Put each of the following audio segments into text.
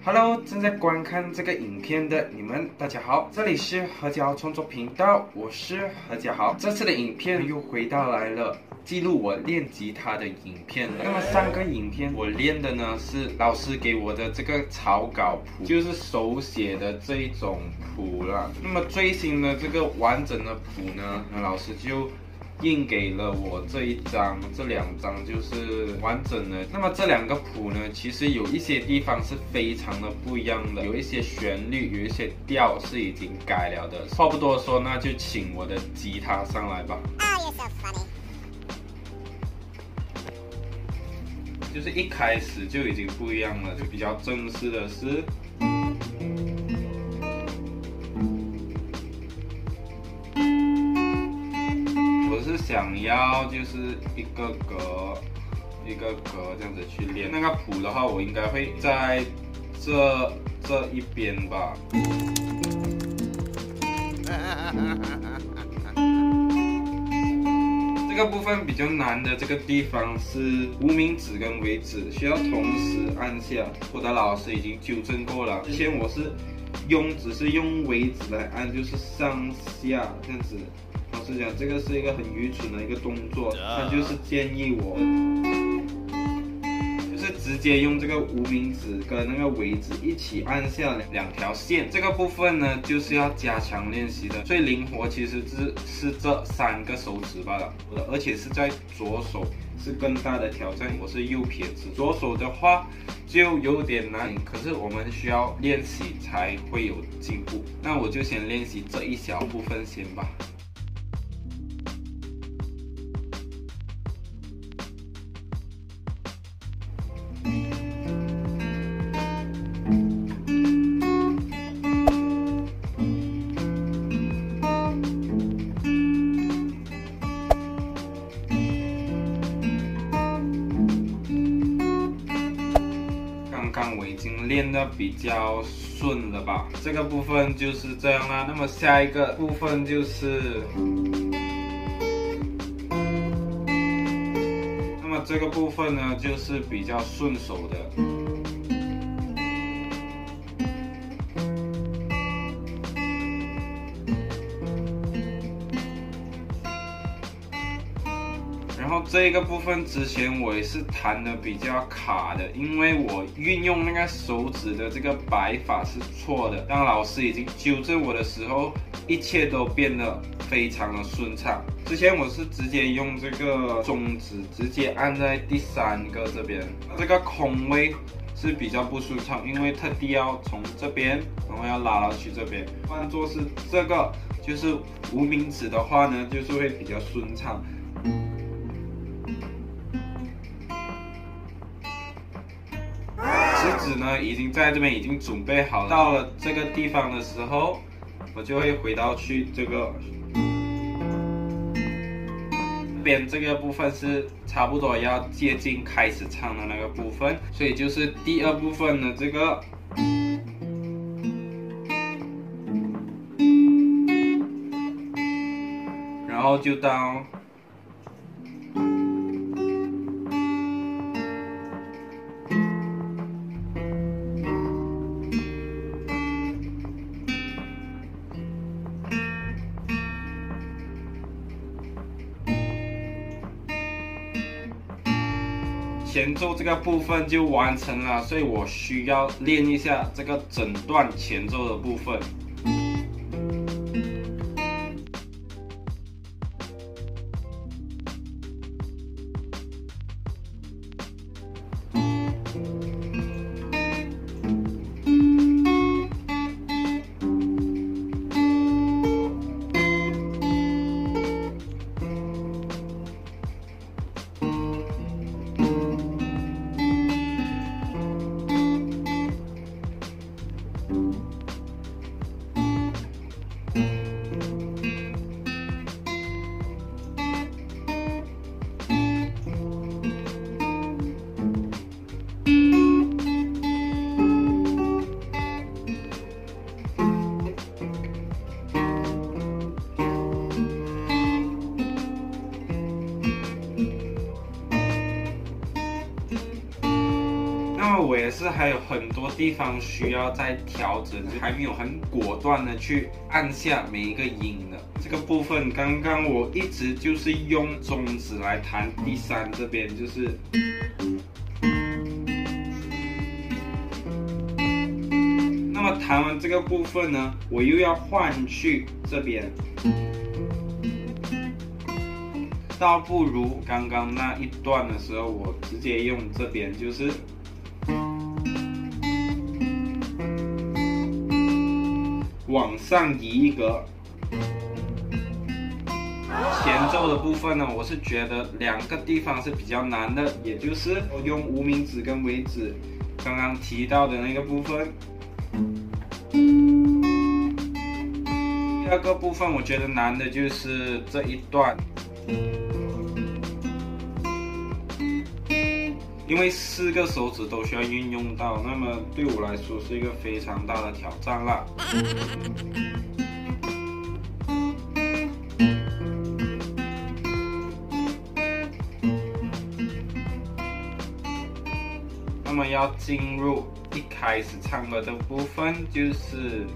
Hello， 正在观看这个影片的你们，大家好，这里是何家豪创作频道，我是何家豪。这次的影片又回到来了，记录我练吉他的影片。那么上个影片我练的呢是老师给我的这个草稿谱，就是手写的这一种谱啦。那么最新的这个完整的谱呢，老师就印给了我这一张，这两张就是完整的。那么这两个谱呢，其实有一些地方是非常的不一样的，有一些旋律，有一些调是已经改了的。话不多说，那就请我的吉他上来吧。 Oh, you're so funny. 就是一开始就已经不一样了，就比较正式的是。是想要就是一个格一个格这样子去练。那个谱的话，我应该会在这一边吧。这个部分比较难的这个地方是无名指跟尾指需要同时按下，我的老师已经纠正过了。之前我是只是用尾指来按，就是上下这样子。老实讲，这个是一个很愚蠢的一个动作，他就是建议我，就是直接用这个无名指跟那个尾指一起按下两条线。这个部分呢，就是要加强练习的。最灵活其实是这3个手指罢了，而且是在左手是更大的挑战。我是右撇子，左手的话就有点难，可是我们需要练习才会有进步。那我就先练习这一小部分先吧。我已经练得比较顺了吧，这个部分就是这样啦。那么下一个部分就是，那么这个部分呢就是比较顺手的。然后这个部分之前我也是弹的比较卡的，因为我运用那个手指的这个摆法是错的。当老师已经纠正我的时候，一切都变得非常的顺畅。之前我是直接用这个中指直接按在第3个这边，这个空位是比较不顺畅，因为特地要从这边，然后要拉到去这边。换作是这个，就是无名指的话呢，就是会比较顺畅。食指呢，已经在这边已经准备好了。到了这个地方的时候，我就会回到去这个边，这个部分是差不多要接近开始唱的那个部分，所以就是第2部分的这个。然后就到。前奏这个部分就完成了，所以我需要练一下这个整段前奏的部分。 是还有很多地方需要再调整，还没有很果断的去按下每一个音的这个部分。刚刚我一直就是用中指来弹第3这边，就是。那么弹完这个部分呢，我又要换去这边。倒不如刚刚那一段的时候，我直接用这边，就是往上移一格。前奏的部分呢，我是觉得2个地方是比较难的，也就是我用无名指跟尾指刚刚提到的那个部分。第2个部分我觉得难的就是这一段。因为4个手指都需要运用到，那么对我来说是一个非常大的挑战啦。那么要进入一开始唱歌的部分，就是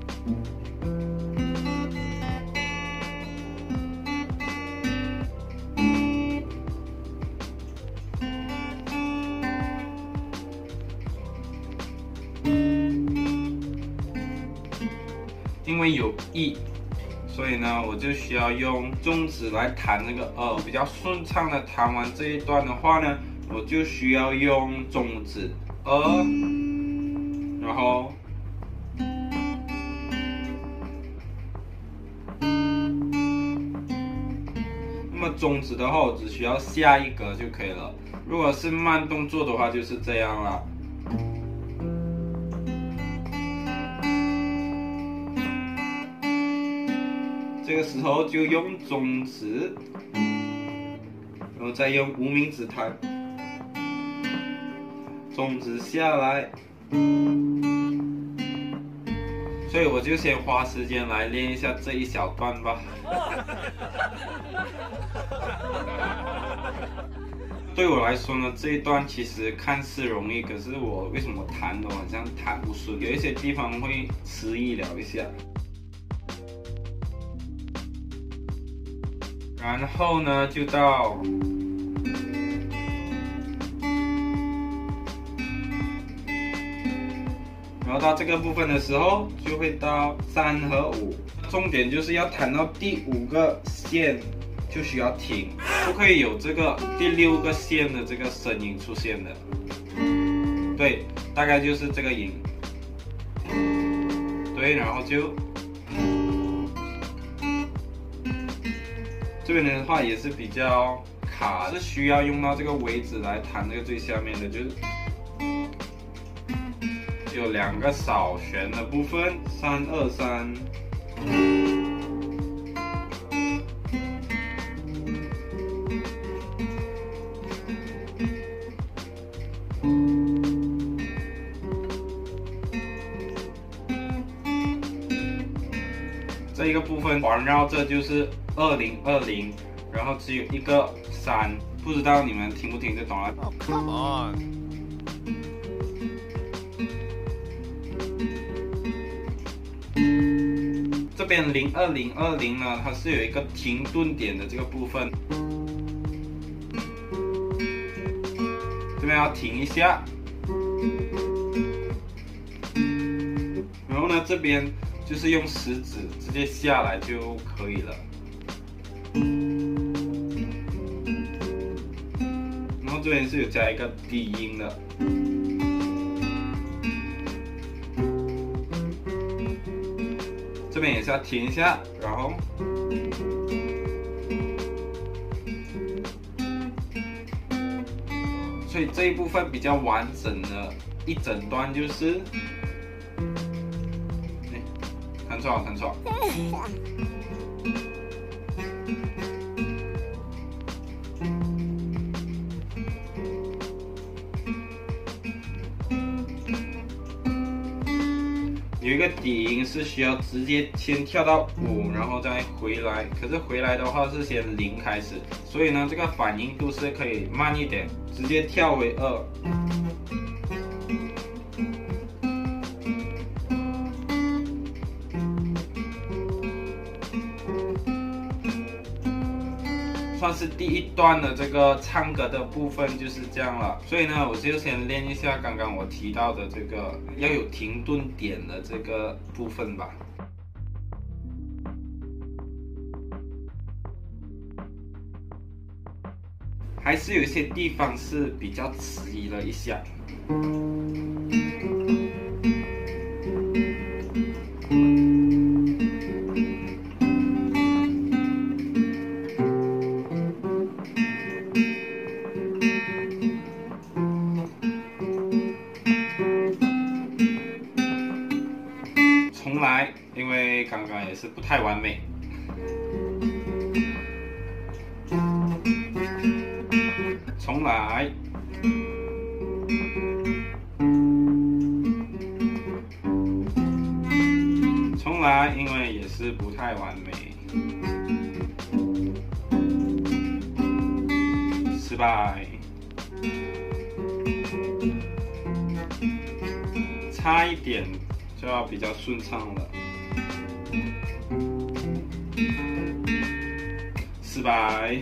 因为有E，所以呢，我就需要用中指来弹那个比较顺畅的弹完这一段的话呢，我就需要用中指然后那么中指的话，我只需要下一格就可以了。如果是慢动作的话，就是这样啦。这个时候就用中指，然后再用无名指弹，中指下来，所以我就先花时间来练一下这一小段吧。对我来说呢，这一段其实看似容易，可是我为什么弹都好像弹不顺，有一些地方会迟疑了一下。然后呢，就到这个部分的时候，就会到3和5。重点就是要弹到第5个线就需要停，不可以有这个第6个线的这个声音出现的。对，大概就是这个音。对，然后就。这边的话也是比较卡，是需要用到这个尾指来弹这个最下面的，就是有2个扫弦的部分，3、2、3。这一个部分环绕着就是2020，然后只有一个3，不知道你们听不听得懂啊？ Oh, come on. 这边02020呢，它是有一个停顿点的这个部分，这边要停一下，然后呢，这边就是用食指直接下来就可以了。然后这边是有加一个低音的。这边也是要停一下，然后所以这一部分比较完整的一整段就是，弹错了，弹错了。有一个底音是需要直接先跳到5，然后再回来。可是回来的话是先0开始，所以呢，这个反应度是可以慢一点，直接跳为2。 算是第一段的这个唱歌的部分就是这样了。所以呢，我就先练一下刚刚我提到的这个要有停顿点的这个部分吧。还是有一些地方是比较迟疑了一下。重来，因为刚刚也是不太完美。重来，重来，因为也是不太完美。失败，差一点就要比较顺畅了。失败。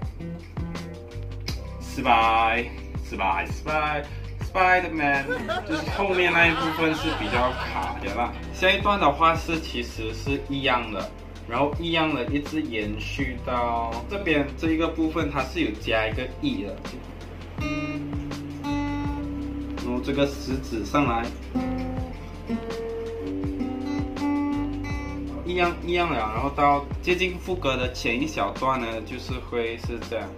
失败，失败，失败 ，Spider-Man， 就是后面那一部分是比较卡的啦。下一段的话其实是一样的，然后一样的一直延续到这边这一个部分，它是有加一个 E 的，然后这个食指上来，一样了，然后到接近副歌的前一小段呢，就是会是这样。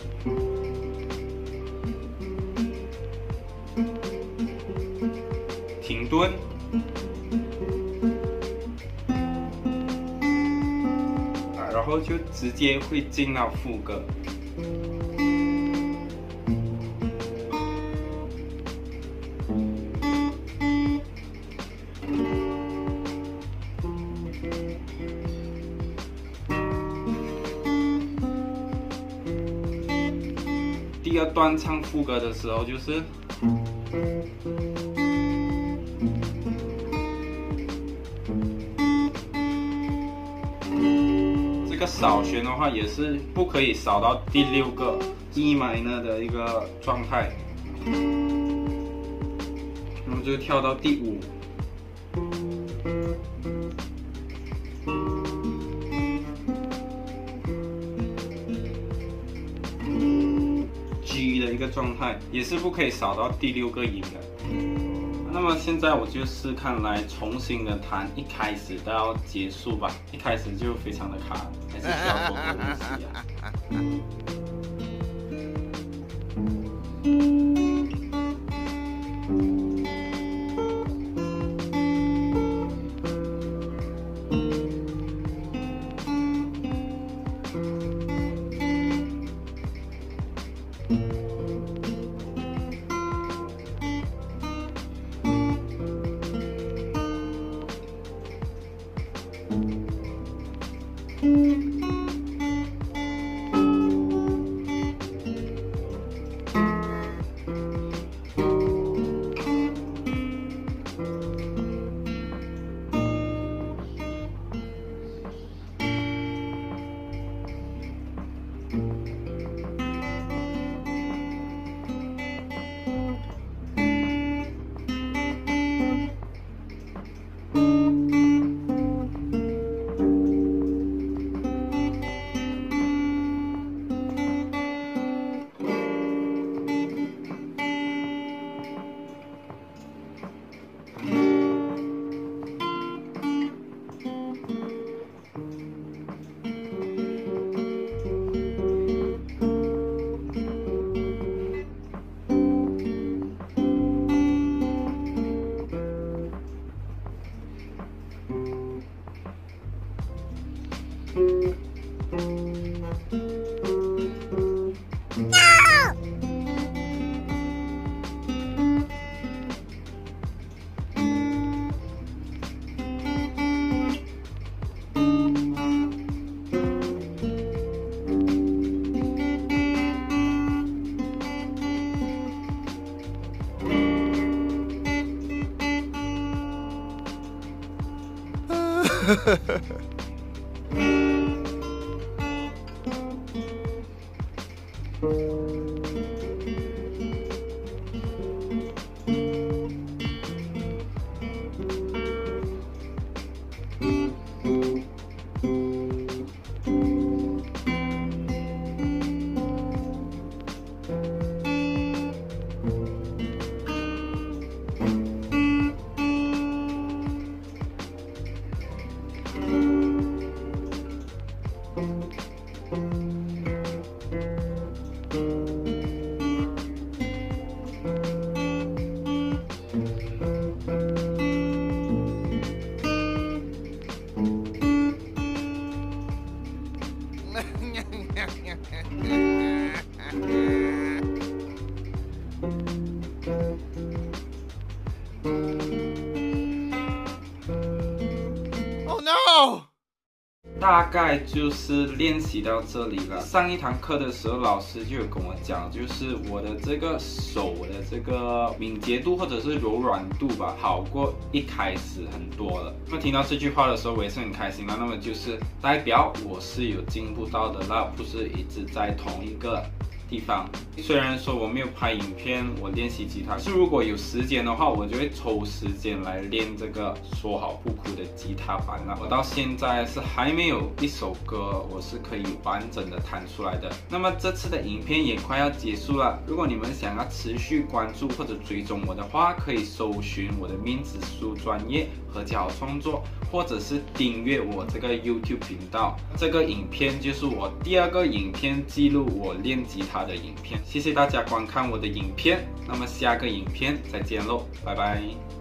停顿，然后就直接会进到副歌。第二段唱副歌的时候就是。这个扫弦的话也是不可以扫到第6个 E minor 的一个状态，然后就跳到第5。G 的一个状态也是不可以扫到第6个音的。那么现在我就试看来重新的弹一开始到结束吧。一开始就非常的卡，还是需要多多练习啊。 No！ 大概就是练习到这里了。上一堂课的时候，老师就有跟我讲，就是我的这个手的这个敏捷度或者是柔软度吧，好过一开始很多了。那么听到这句话的时候，我也是很开心啦。那么就是代表我是有进步到的啦，不是一直在同一个地方。虽然说我没有拍影片，我练习吉他，是如果有时间的话，我就会抽时间来练这个说好不哭的吉他版啦。我到现在是还没有一首歌我是可以完整的弹出来的。那么这次的影片也快要结束了，如果你们想要持续关注或者追踪我的话，可以搜寻我的面子书专业何家豪创作，或者是订阅我这个 YouTube 频道。这个影片就是我第2个影片记录我练吉他的影片。谢谢大家观看我的影片，那么下个影片再见喽，拜拜。